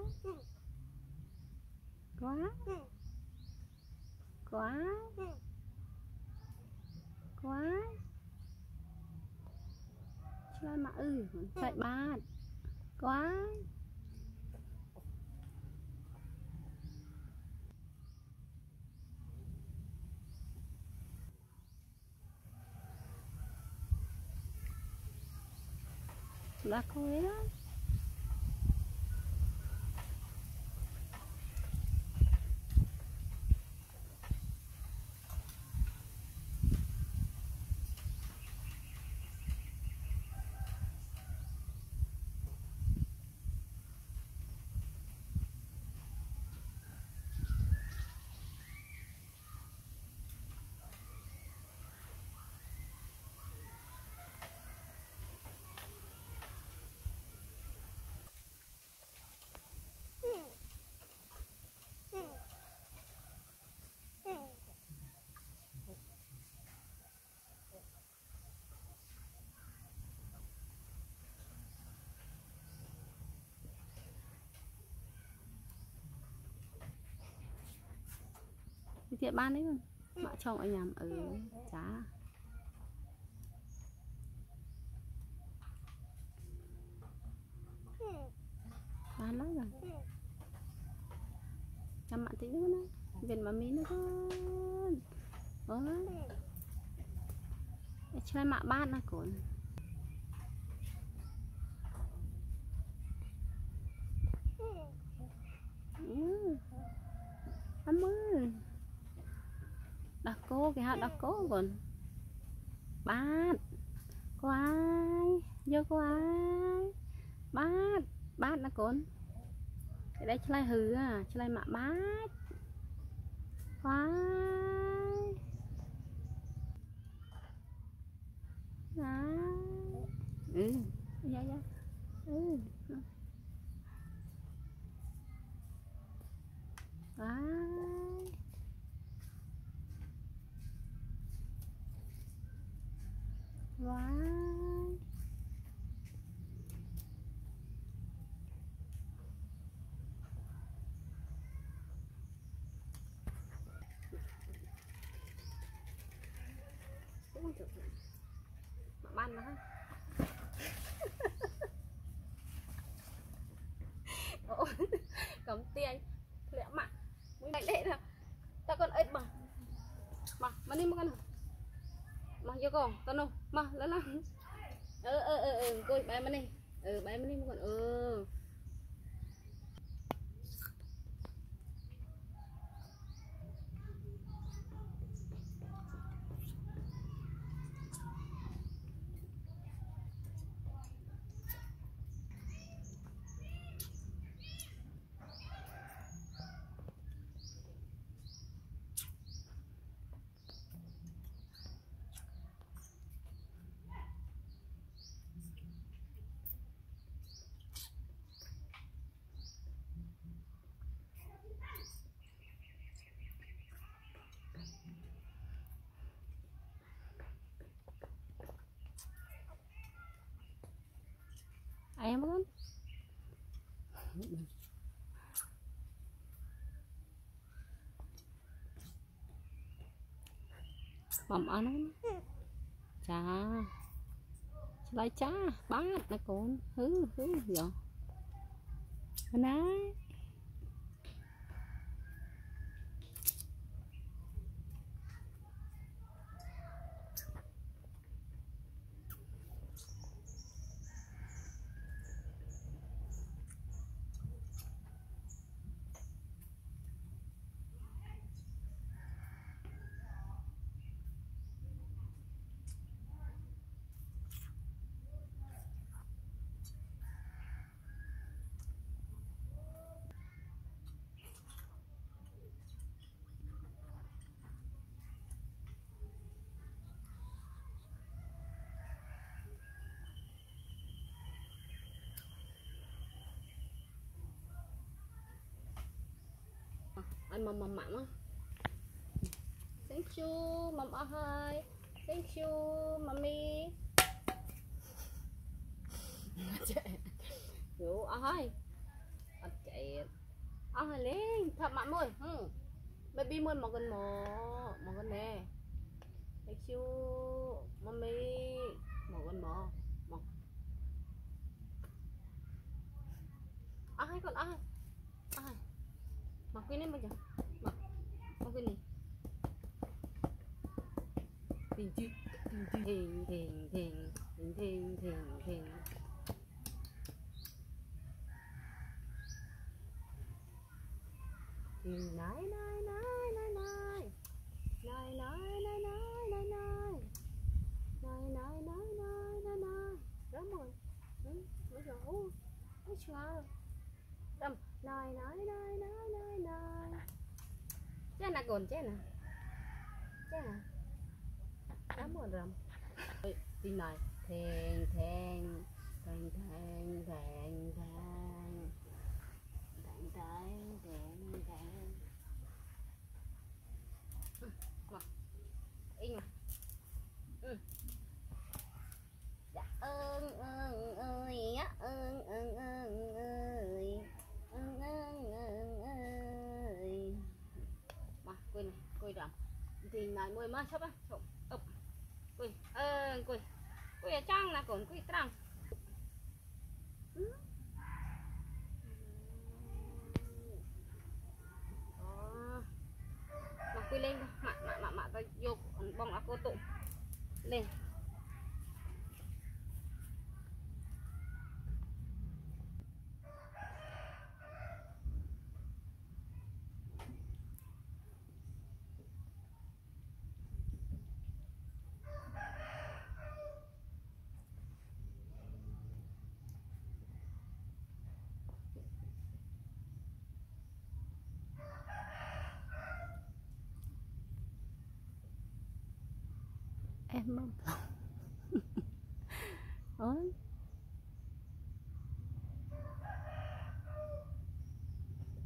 quá quá quá chơi mà chạy ba quá là coi đó thiệt ban đấy luôn mẹ chồng anh nhầm chả ban lắm rồi chăm mặn tí nữa viên mà mí nữa con chơi mạ ban là cồn cảm ơn đặt cô kìa đặt cô còn bát có ai vô có ai bát là con cái đấy chơi hừ à chơi mạ bát quá dạ quá ban mà cầm tiền lẹ mặn mới đánh lẹ nào ta còn ếch mà đi mà con mà vô con tao đâu mà lớn lắm coi bé mà đi bé mà đi mà còn em con mầm ăn chà lại chá bát nó còn hứ giờ nãy anh mầm mặn á thank you mầm ơi thank you mommy Yo ơi chạy lên thật mặn môi baby môi một con nè thank you mommy một con một ai con ai mặc cái này bây giờ mặc cái này thình thình thình thình thình thình thình thình thình thình nái nái nái nái nái nái nái nái nái nái nái nái nái nái nái nái nái đúng rồi bây giờ ôi chưa đâm nái nái nái nái nái nái chết nè còn chết nè đúng rồi rầm tin này thèn thèn thèn thèn thèn thèn thèn thèn thèn thèn mà in mà dạ ơn ơi á ơn ơi mà quên rầm thì này môi má sắp á quỳ quỳ ở trong là còn quỳ trăng mà quỳ lên mạ ta vô bông áo cô tụ lên em mong ôi